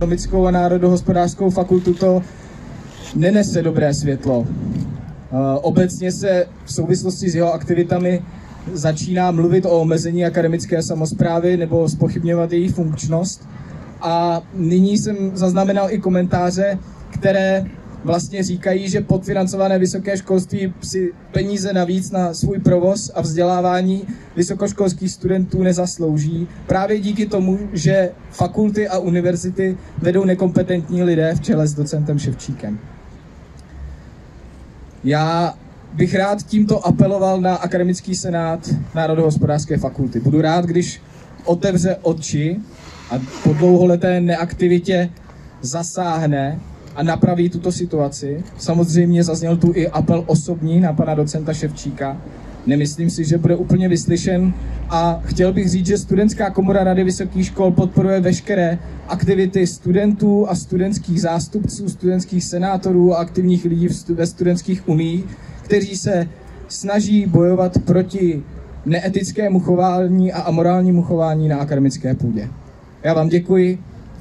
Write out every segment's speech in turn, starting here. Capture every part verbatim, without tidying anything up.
Ekonomickou a národohospodářskou fakultu to nenese dobré světlo. Obecně se v souvislosti s jeho aktivitami začíná mluvit o omezení akademické samosprávy nebo zpochybňovat její funkčnost. A nyní jsem zaznamenal i komentáře, které vlastně říkají, že podfinancované vysoké školství si peníze navíc na svůj provoz a vzdělávání vysokoškolských studentů nezaslouží. Právě díky tomu, že fakulty a univerzity vedou nekompetentní lidé v čele s docentem Ševčíkem. Já bych rád tímto apeloval na akademický senát Národohospodářské fakulty. Budu rád, když otevře oči a po dlouholeté neaktivitě zasáhne a napraví tuto situaci. Samozřejmě zazněl tu i apel osobní na pana docenta Ševčíka. Nemyslím si, že bude úplně vyslyšen a chtěl bych říct, že Studentská komora Rady vysokých škol podporuje veškeré aktivity studentů a studentských zástupců, studentských senátorů a aktivních lidí ve studentských uniích, kteří se snaží bojovat proti neetickému chování a amorálnímu chování na akademické půdě. Já vám děkuji.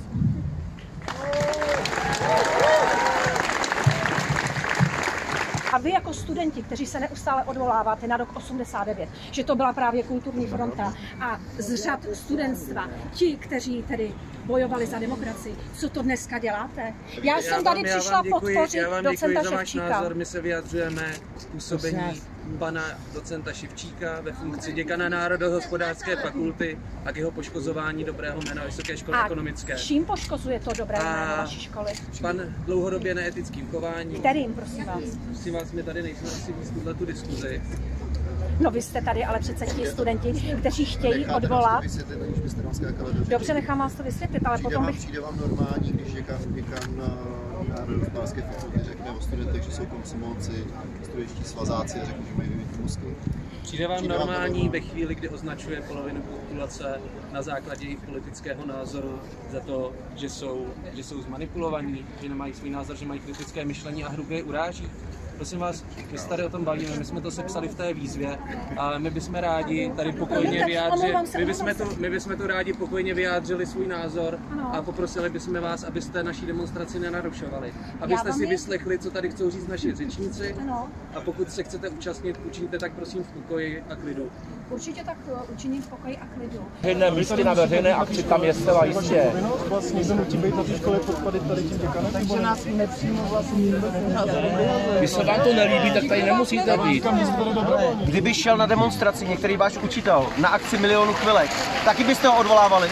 A vy jako studenti, kteří se neustále odvoláváte na rok osmdesát devět, že to byla právě kulturní fronta a z řad studentstva, ti, kteří tedy bojovali za demokracii, co to dneska děláte? Já, já jsem tady vám, přišla děkuji, podpořit docenta Ševčíka. Za váš názor, my se vyjadřujeme k působení pana docenta Ševčíka ve funkci děkana Národohospodářské fakulty a k jeho poškozování dobrého jména Vysoké školy a ekonomické. Čím poškozuje to dobré jméno vaší školy? Pan dlouhodobě neetickým chováním. Kterým, prosím vás? Prosím vás, my tady nejsme asi víc tuhle tu diskuzi. No vy jste tady, ale přece ti studenti, kteří chtějí odvolat. Dobře, nechám vás to vysvětlit, ale přijde potom vám, bych... Přijde vám normální, když děkan, děkan na Národohospodářské fakulty řekne o studentech, že jsou komsomolci, studentští svazáci a řekne, že mají vyvět mozky. Přijde vám přijde normální vám ve chvíli, kdy označuje polovinu populace na základě jejich politického názoru za to, že jsou, že jsou zmanipulovaní, že nemají svůj názor, že mají kritické myšlení a hrubě je uráží? Prosím vás, my se tady o tom bavíme, my jsme to sepsali v té výzvě a my bychom rádi tady pokojně vyjádřili, my bychom to, my bychom to rádi pokojně vyjádřili svůj názor a poprosili bychom vás, abyste naší demonstraci nenarušovali. Abyste si vyslechli, co tady chcou říct naši řečníci a pokud se chcete účastnit, učiňte tak prosím v pokoji a klidu. Určitě tak učiním v pokoji a klidu. Veřejné místy na veřejné akci tam je zcela jistě. Vlastně se nutí být na té škole podpady tady tím děkanem. Takže nás nepřímo vlastně Když se vám to nelíbí, tak tady nemusíte být. Kdyby šel na demonstraci některý váš učitel na akci milionu chvilek, taky byste ho odvolávali?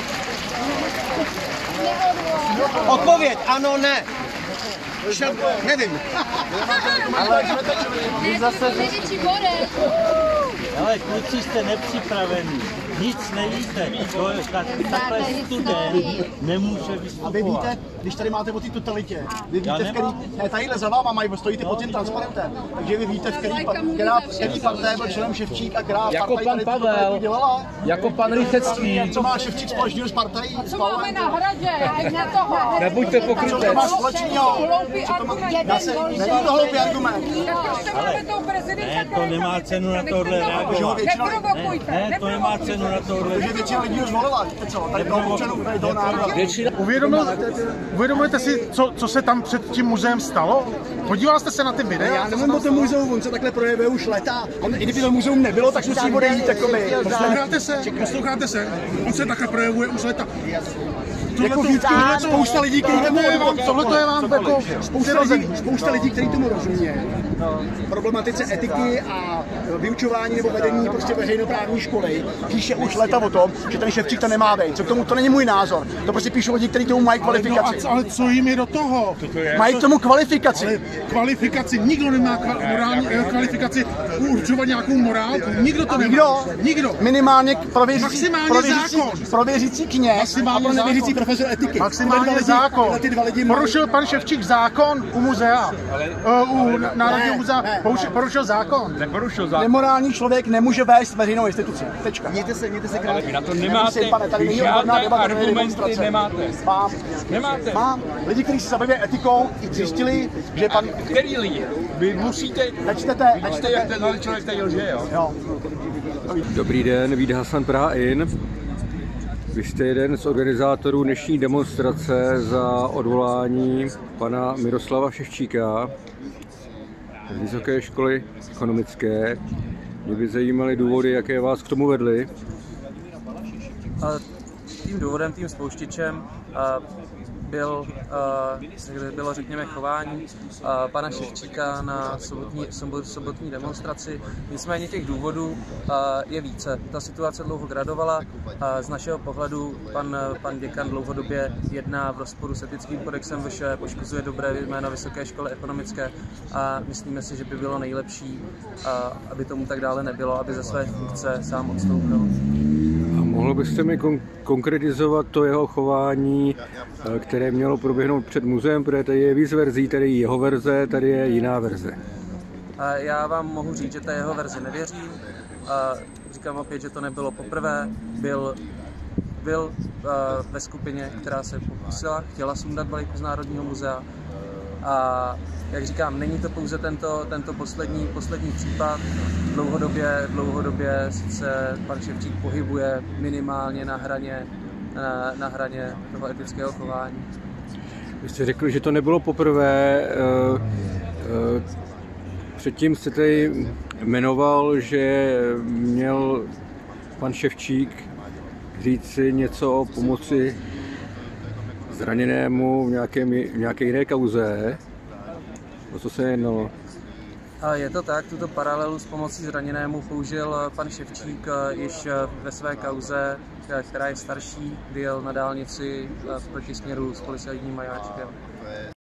Odpověď, ano, ne. Šel, nevím. Ale vy zase... Ale kluci jste nepřipravení, nic nevíte, to je, tak, takhle student nemůže vystupovat. A vy víte, když tady máte o té totalitě, vy víte, v který, ne, tadyhle za váma mají, stojíte pod tím transparentem, takže vy víte, v který, která, který parté byl členem Ševčík a která jako partaj pan tady Pavel, dělala. jako pan Rychecký. Co má Ševčík společného s partají? Co máme na hradě? Na toho. Nebuďte pokrytec. Co to má společného? Není to hloupý argument. Ne, to nemá cenu na tohle reagovat. Ne, to nemá cenu na tohle. Protože většina lidí ho zvolila, co? Tady bylo občanů, tady toho národa. Uvědomujete si, co, co se tam před tím muzeem stalo? Podíval jste se na ty videa? Já nevím o tom muzeu, on se takhle projevuje už leta. On, i kdyby to muzeum nebylo, tak musí odejít takový. Posloucháte se? Posloucháte se? On se takhle projevuje už leta. Jako vždycky spousta lidí, kteří tomu rozumí. Tohle je vám jako spousta lidí, spousta lidí, kteří tomu rozumí. Problematice etiky a vyučování nebo vedení prostě veřejnoprávní školy píše už leta o tom, že ten Ševčík to nemá být. Co k tomu, to není můj názor. To prostě píšou lidi, kteří tomu mají kvalifikaci. Ale co jim je do toho? Mají k tomu kvalifikaci. Ale kvalifikaci, nikdo nemá morální kvalifikaci určovat nějakou morálku. Nikdo to nemá. Nikdo. Minimálně prověřící, prověřící, prověřící kněz a pro nevěřící profesor etiky. Maximálně zákon. Porušil pan Ševčík zákon u muzea. U Národního muzea. Porušil zákon. Neporušil zákon. Nemorální člověk nemůže vést veřejnou instituci. Tečka. Mějte se, mějte se krásně. Vy na to nemáte, vy žádné argumenty nemáte. Mám. Nemáte. Mám. Lidi, kteří se zabývají etikou, zjistili, že pan... Který lidi? Vy musíte... Nečtete, nečtete, jak ten člověk tady lže, jo? Jo. Dobrý den, Vít Hasan, Praha In. Vy jste jeden z organizátorů dnešní demonstrace za odvolání pana Miroslava Ševčíka z Vysoké školy ekonomické. Mě by zajímaly důvody, jaké vás k tomu vedly. Tím důvodem, tím spouštěčem byl, bylo, řekněme, chování pana Ševčíka na sobotní, sobotní demonstraci. Nicméně těch důvodů je více. Ta situace dlouho gradovala. Z našeho pohledu pan, pan děkan dlouhodobě jedná v rozporu s etickým kodexem V Š, poškozuje dobré jméno Vysoké školy ekonomické a myslíme si, že by bylo nejlepší, aby tomu tak dále nebylo, aby ze své funkce sám odstoupil. Mohl byste mi kon- konkretizovat to jeho chování, které mělo proběhnout před muzeem, protože tady je víc verzí, tady je jeho verze, tady je jiná verze. Já vám mohu říct, že té jeho verzi nevěřím. Říkám opět, že to nebylo poprvé. Byl, byl ve skupině, která se pokusila, chtěla sundat vlajku z Národního muzea. A jak říkám, není to pouze tento, tento poslední, poslední případ. Dlouhodobě, dlouhodobě sice pan Ševčík pohybuje minimálně na hraně, na, na hraně toho etického chování. Vy jste řekl, že to nebylo poprvé. Předtím jste tady jmenoval, že měl pan Ševčík říct si něco o pomoci zraněnému v, nějakém, v nějaké jiné kauze. O co se jednalo? Je to tak, tuto paralelu s pomocí zraněnému použil pan Ševčík již ve své kauze, která je starší, kdy jel na dálnici v protisměru s policajním majáčkem.